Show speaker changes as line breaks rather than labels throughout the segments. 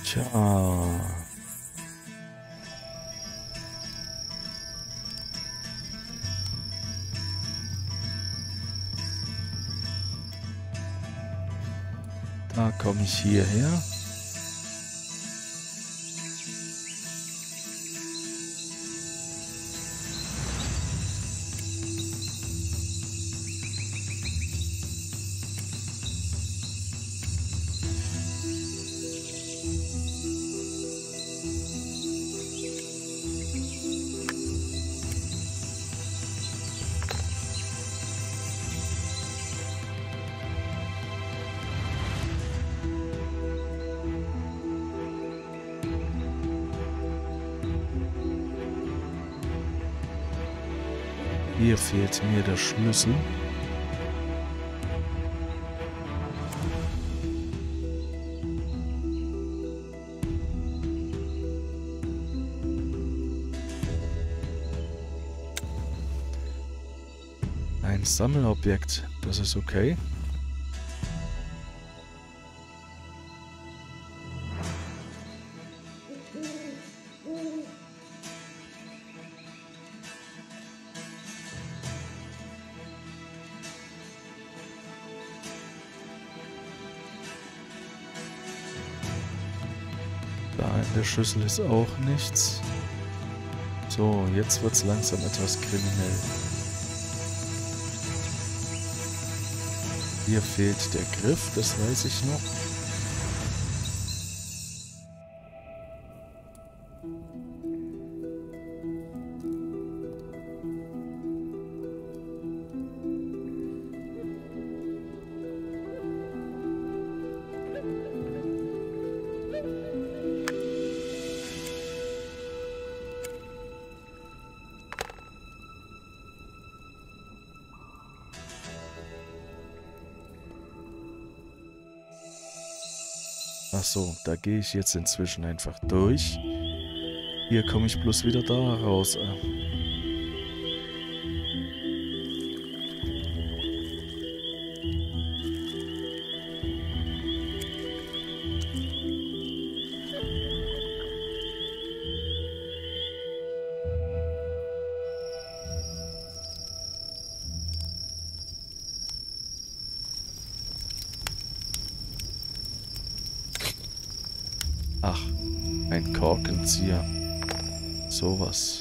Tja. Da komme ich hierher. Hier fehlt mir der Schlüssel. Ein Sammelobjekt, das ist okay. Da in der Schüssel ist auch nichts. So, jetzt wird es langsam etwas kriminell. Hier fehlt der Griff, das weiß ich noch. Ach so, da gehe ich jetzt inzwischen einfach durch. Hier komme ich bloß wieder da raus. Ach, ein Korkenzieher. Sowas.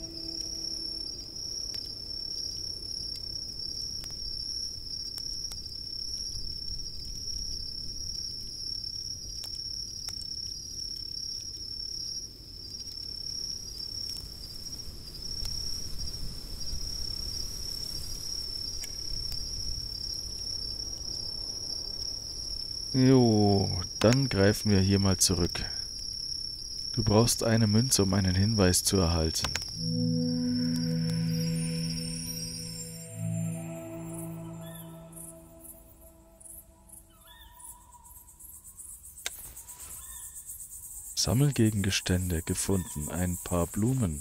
Jo, dann greifen wir hier mal zurück. Du brauchst eine Münze, um einen Hinweis zu erhalten. Sammelgegenstände gefunden, ein paar Blumen.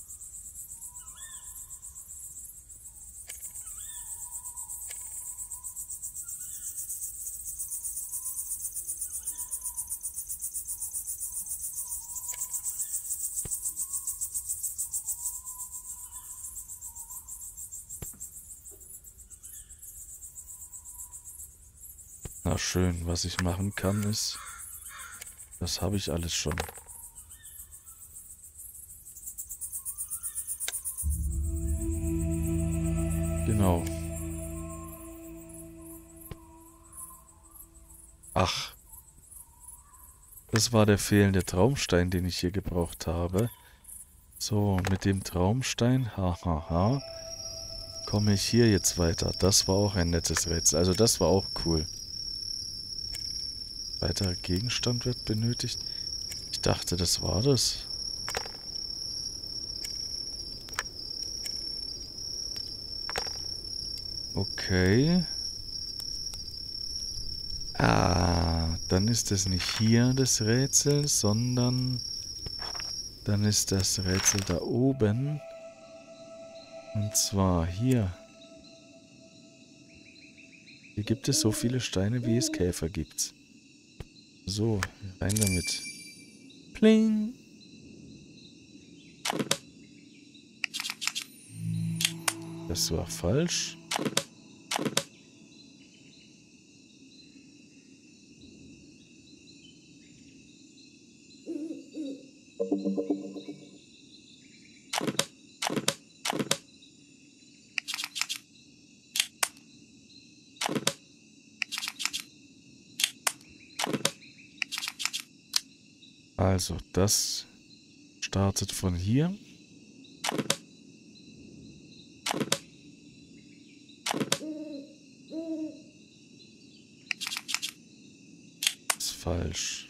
Na schön, was ich machen kann ist, das habe ich alles schon. Genau. Ach, das war der fehlende Traumstein, den ich hier gebraucht habe. So, mit dem Traumstein, hahaha, komme ich hier jetzt weiter. Das war auch ein nettes Rätsel, also das war auch cool. Weiterer Gegenstand wird benötigt. Ich dachte, das war das. Okay. Ah, dann ist es nicht hier das Rätsel, sondern dann ist das Rätsel da oben. Und zwar hier. Hier gibt es so viele Steine, wie es Käfer gibt. So, rein damit. Pling. Das war falsch. Also, das startet von hier. Ist falsch.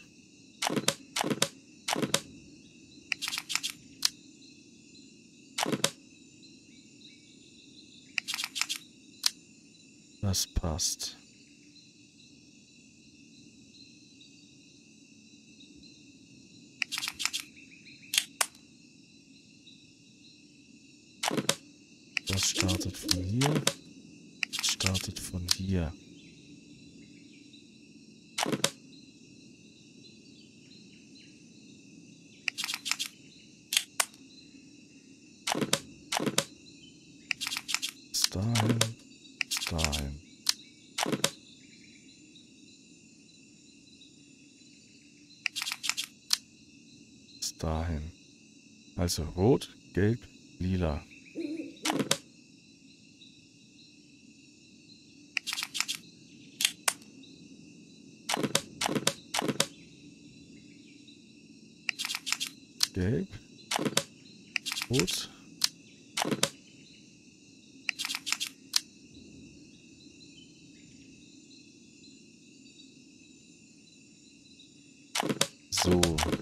Das passt. Das startet von hier. Das startet von hier. Bis dahin. Bis dahin. Bis dahin. Also rot, gelb, lila. Gelb, rot, so,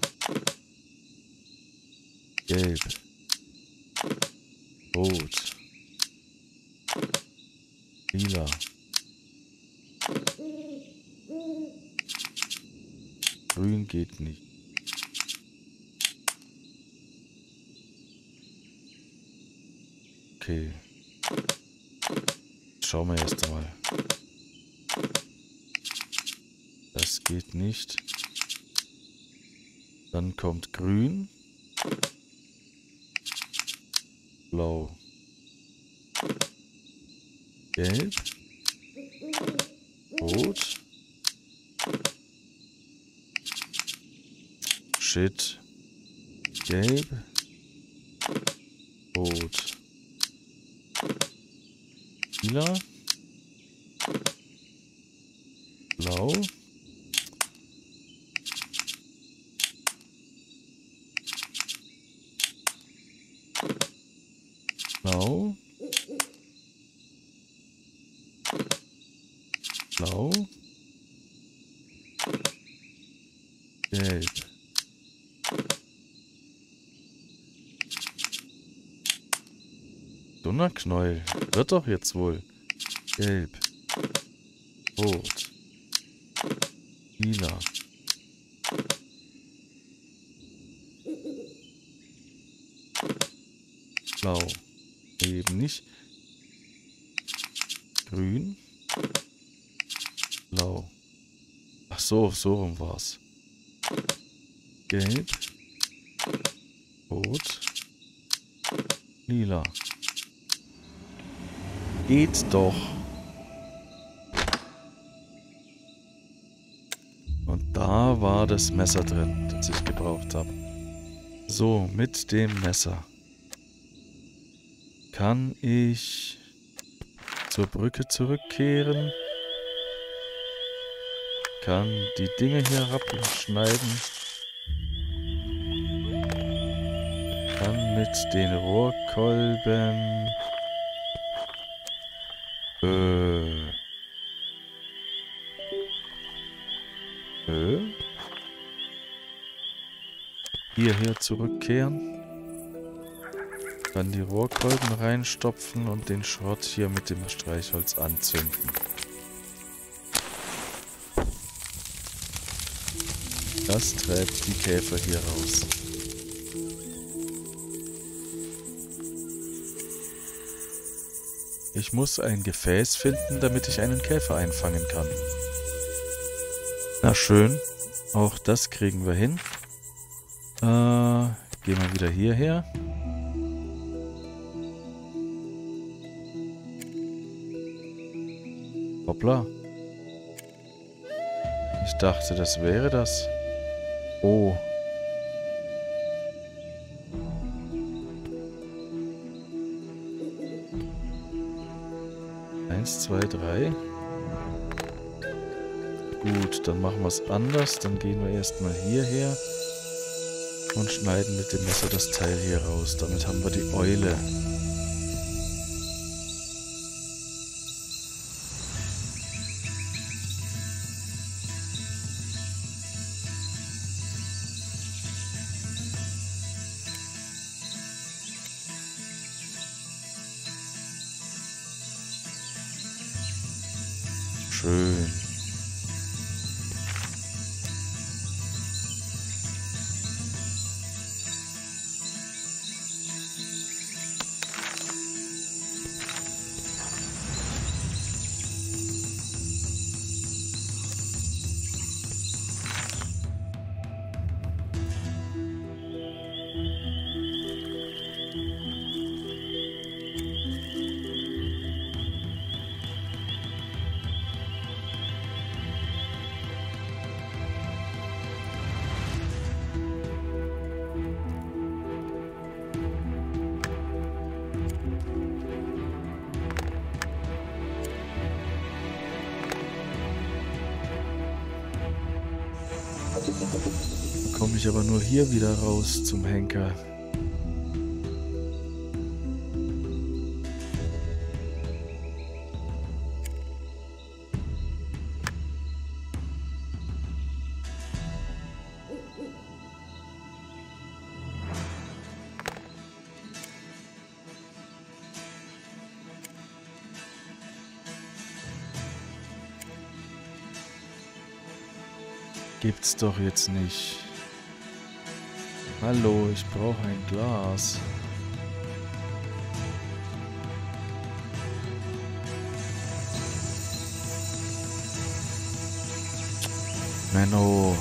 gelb, rot, lila, grün geht nicht. Okay. Schauen wir erst mal. Das geht nicht. Dann kommt grün. Blau. Gelb. Rot. Shit. Gelb. Rot. Lila, blau, blau, blau, gelb. Donnerknäuel. Wird doch jetzt wohl. Gelb. Rot. Lila. Blau. Eben nicht. Grün. Blau. Ach so, so rum war's. Gelb. Rot. Lila. Geht doch. Und da war das Messer drin, das ich gebraucht habe. So, mit dem Messer kann ich zur Brücke zurückkehren. Kann die Dinge hier abschneiden. Kann mit den Rohrkolben hierher zurückkehren. Dann die Rohrkolben reinstopfen und den Schrott hier mit dem Streichholz anzünden. Das treibt die Käfer hier raus. Ich muss ein Gefäß finden, damit ich einen Käfer einfangen kann. Na schön, auch das kriegen wir hin. Gehen wir wieder hierher. Hoppla. Ich dachte, das wäre das. Oh. Eins, zwei, drei. Gut, dann machen wir es anders. Dann gehen wir erstmal hierher und schneiden mit dem Messer das Teil hier raus. Damit haben wir die Eule. Schön. Komme ich aber nur hier wieder raus zum Henker. Gibt's doch jetzt nicht. Hallo, ich brauche ein Glas. Menno.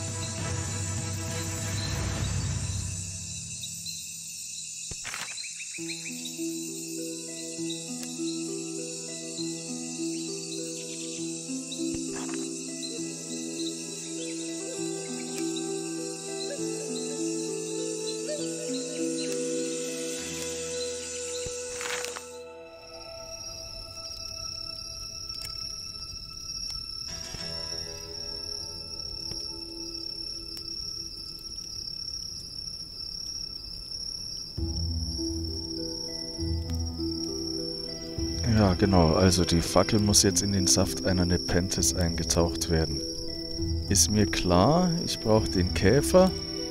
Ja, genau. Also die Fackel muss jetzt in den Saft einer Nepenthes eingetaucht werden. Ist mir klar, ich brauche den Käfer.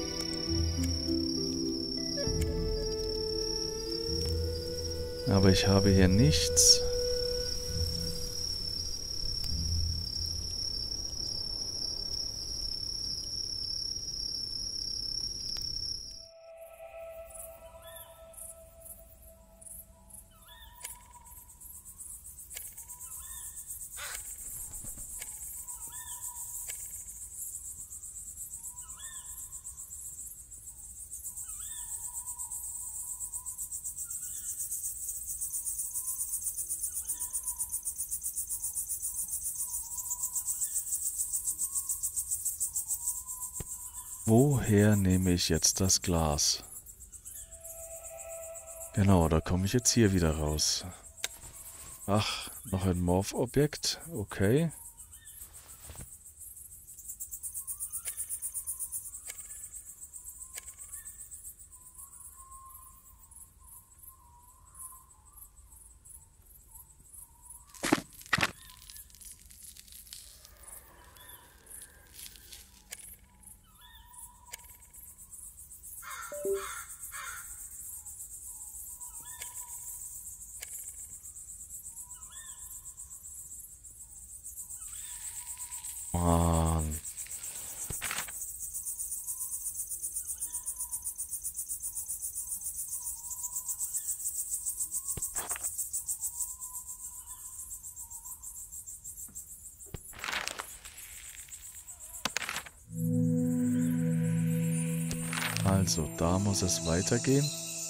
Aber ich habe hier nichts. Woher nehme ich jetzt das Glas? Genau, da komme ich jetzt hier wieder raus. Ach, noch ein Morph-Objekt. Okay. Also, da muss es weitergehen.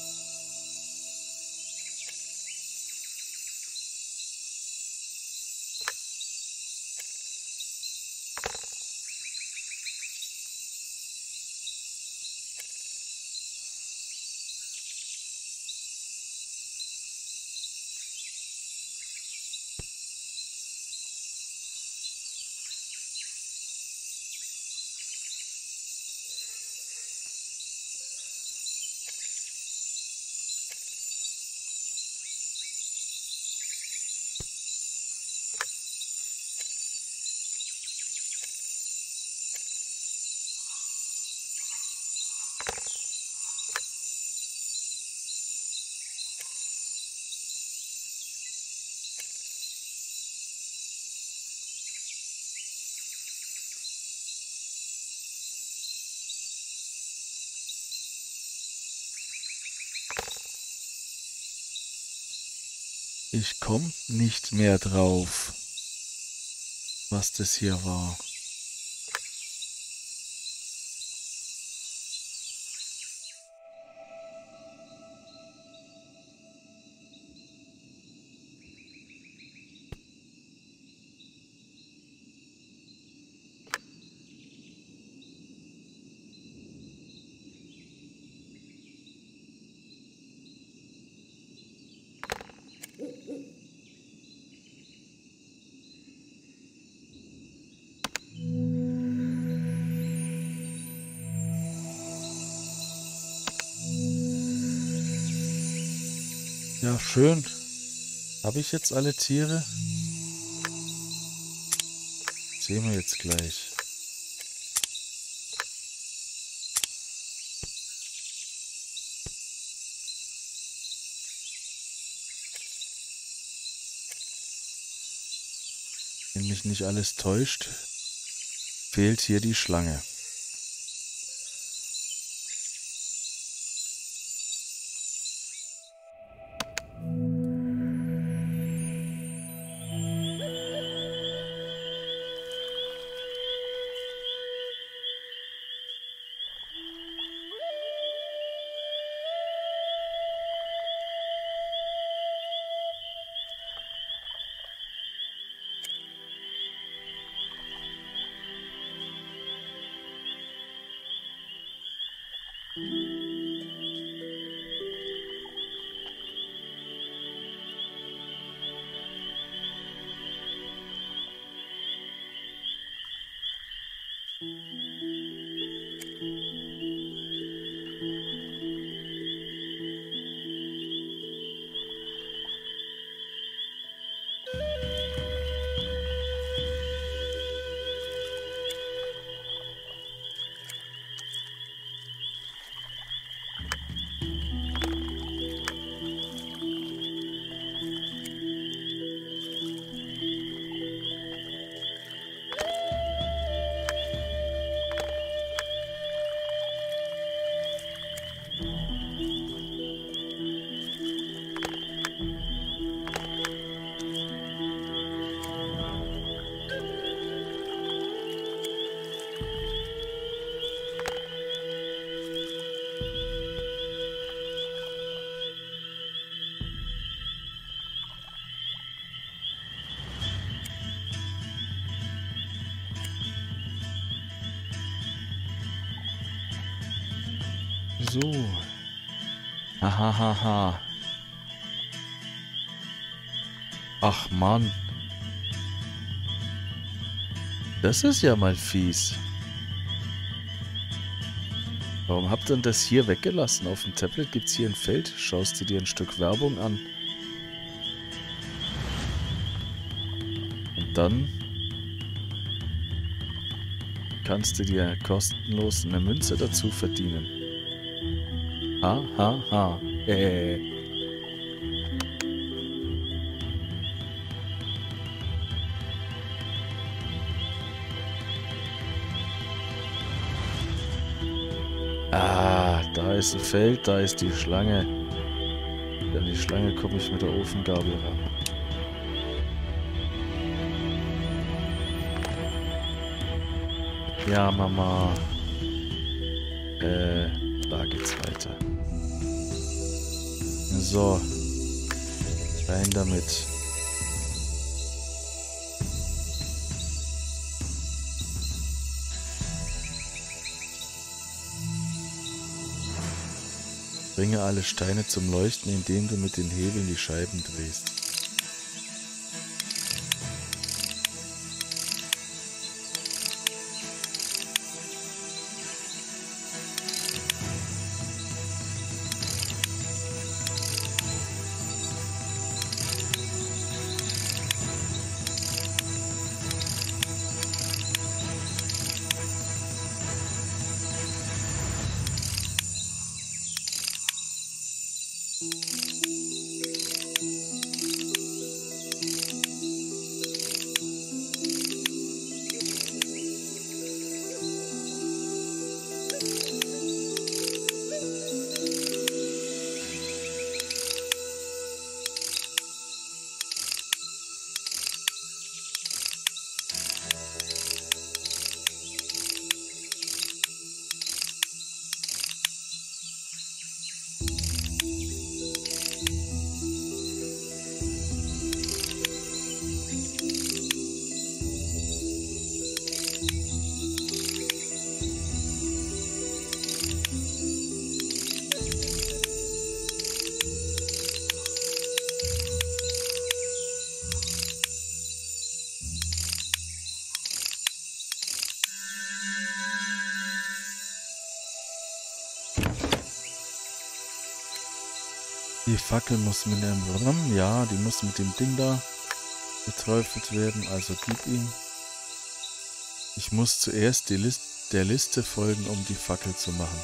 Ich komme nicht mehr drauf, was das hier war. Ja, schön. Habe ich jetzt alle Tiere? Sehen wir jetzt gleich. Wenn mich nicht alles täuscht, fehlt hier die Schlange. So. Hahaha. Ach Mann. Das ist ja mal fies. Warum habt ihr denn das hier weggelassen? Auf dem Tablet gibt es hier ein Feld. Schaust du dir ein Stück Werbung an. Und dann kannst du dir kostenlos eine Münze dazu verdienen. Ha, ha, ha. Ah, da ist ein Feld, da ist die Schlange. An die Schlange komme ich mit der Ofengabel ran. Ja, Mama. Da geht's weiter. So. Rein damit. Bringe alle Steine zum Leuchten, indem du mit den Hebeln die Scheiben drehst. Die Fackel muss mit dem... Ja, die muss mit dem Ding da geträufelt werden, also gib ihn. Ich muss zuerst der Liste folgen, um die Fackel zu machen.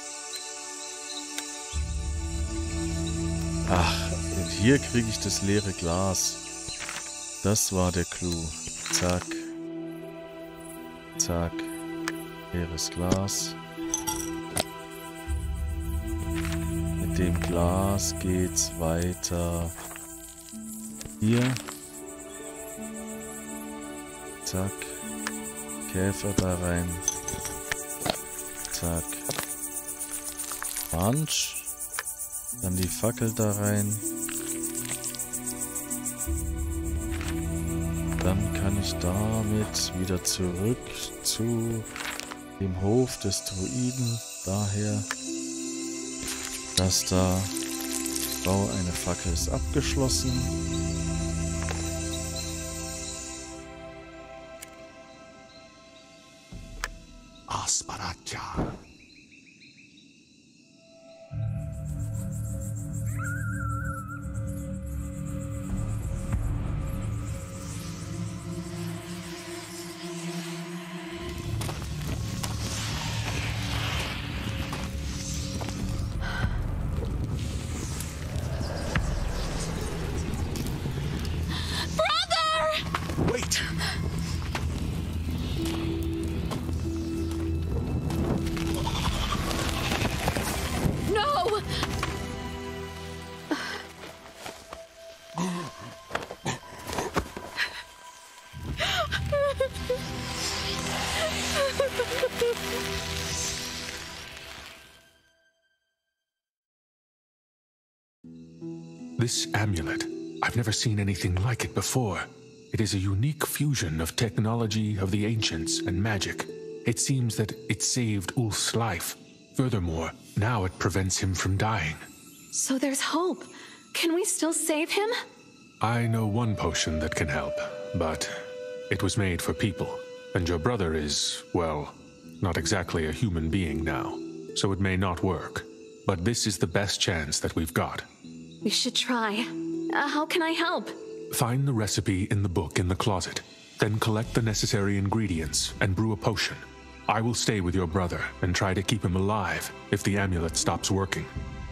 Ach, und hier kriege ich das leere Glas. Das war der Clou. Zack. Zack. Leeres Glas. Mit dem Glas geht's weiter. Hier. Zack. Käfer da rein. Zack. Punch. Dann die Fackel da rein. Dann kann ich damit wieder zurück zu dem Hof des Druiden. Daher, dass da Bau eine Fackel ist abgeschlossen.
Asparacha. Wait!
No!
This amulet, I've never seen anything like it before. It is a unique fusion of technology of the ancients and magic. It seems that it saved Ulf's life. Furthermore, now it prevents him from dying.
So there's hope. Can we still save him?
I know one potion that can help, but it was made for people. And your brother is, well, not exactly a human being now, so it may not work. But this is the best chance that we've got.
We should try. How can I help?
Find the recipe in the book in the closet, then collect the necessary ingredients and brew a potion. I will stay with your brother and try to keep him alive if the amulet stops working.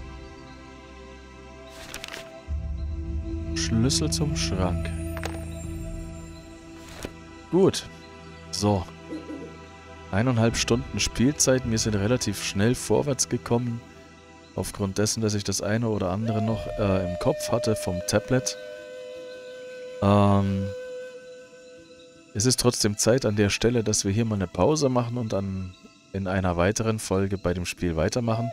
Schlüssel zum Schrank. Gut. So. 1,5 Stunden Spielzeit. Wir sind relativ schnell vorwärts gekommen. Aufgrund dessen, dass ich das eine oder andere noch im Kopf hatte vom Tablet. Es ist trotzdem Zeit an der Stelle, dass wir hier mal eine Pause machen und an in einer weiteren Folge bei dem Spiel weitermachen.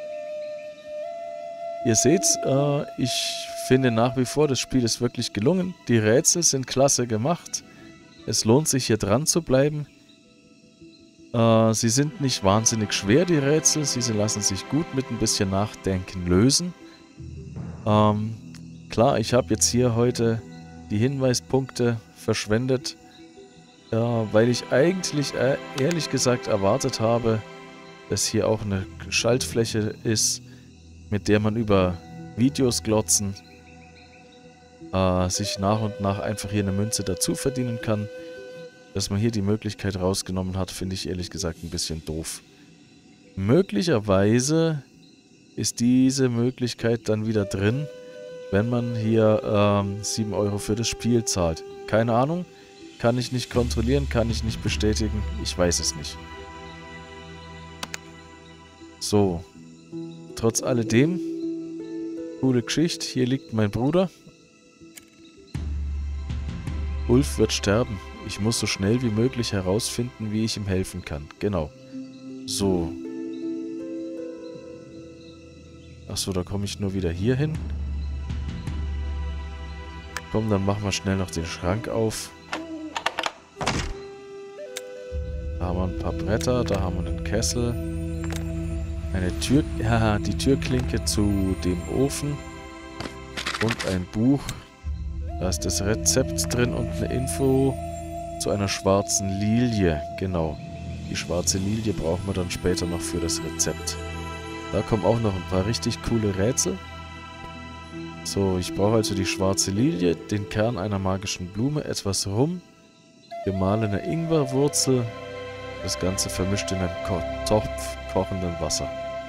Ihr seht, ich finde nach wie vor, das Spiel ist wirklich gelungen. Die Rätsel sind klasse gemacht. Es lohnt sich hier dran zu bleiben. Sie sind nicht wahnsinnig schwer, die Rätsel. Sie lassen sich gut mit ein bisschen Nachdenken lösen. Klar, ich habe jetzt hier heute die Hinweispunkte verschwendet, weil ich eigentlich ehrlich gesagt erwartet habe, dass hier auch eine Schaltfläche ist, mit der man über Videos glotzen sich nach und nach einfach hier eine Münze dazu verdienen kann. Dass man hier die Möglichkeit rausgenommen hat, finde ich ehrlich gesagt ein bisschen doof. Möglicherweise ist diese Möglichkeit dann wieder drin, wenn man hier 7 Euro für das Spiel zahlt. Keine Ahnung, kann ich nicht kontrollieren, kann ich nicht bestätigen, ich weiß es nicht. So, trotz alledem, coole Geschichte, hier liegt mein Bruder. Ulf wird sterben. Ich muss so schnell wie möglich herausfinden, wie ich ihm helfen kann. Genau. So. Achso, da komme ich nur wieder hier hin. Komm, dann machen wir schnell noch den Schrank auf. Da haben wir ein paar Bretter, da haben wir einen Kessel. Eine Tür... Ja, die Türklinke zu dem Ofen. Und ein Buch. Da ist das Rezept drin und eine Info zu einer schwarzen Lilie. Genau. Die schwarze Lilie brauchen wir dann später noch für das Rezept. Da kommen auch noch ein paar richtig coole Rätsel. So, ich brauche also die schwarze Lilie, den Kern einer magischen Blume, etwas Rum, gemahlene Ingwerwurzel, das Ganze vermischt in einem Topf kochenden Wasser.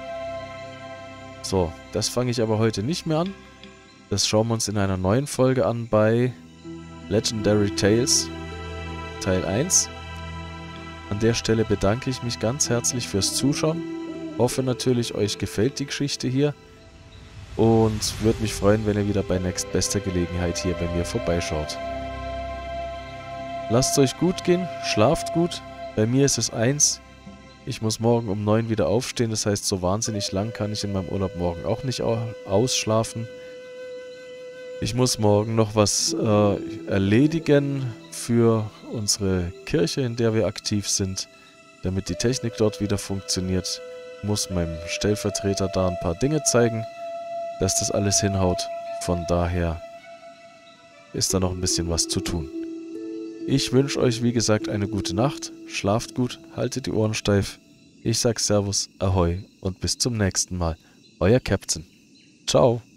So, das fange ich aber heute nicht mehr an. Das schauen wir uns in einer neuen Folge an bei Legendary Tales Teil 1. An der Stelle bedanke ich mich ganz herzlich fürs Zuschauen. Hoffe natürlich, euch gefällt die Geschichte hier. Und würde mich freuen, wenn ihr wieder bei nächstbester Gelegenheit hier bei mir vorbeischaut. Lasst es euch gut gehen, schlaft gut. Bei mir ist es 1. Ich muss morgen um 9 wieder aufstehen. Das heißt, so wahnsinnig lang kann ich in meinem Urlaub morgen auch nicht ausschlafen. Ich muss morgen noch was erledigen für unsere Kirche, in der wir aktiv sind, damit die Technik dort wieder funktioniert. Ich muss meinem Stellvertreter da ein paar Dinge zeigen, dass das alles hinhaut. Von daher ist da noch ein bisschen was zu tun. Ich wünsche euch, wie gesagt, eine gute Nacht. Schlaft gut, haltet die Ohren steif. Ich sag Servus, Ahoi und bis zum nächsten Mal. Euer Captain. Ciao.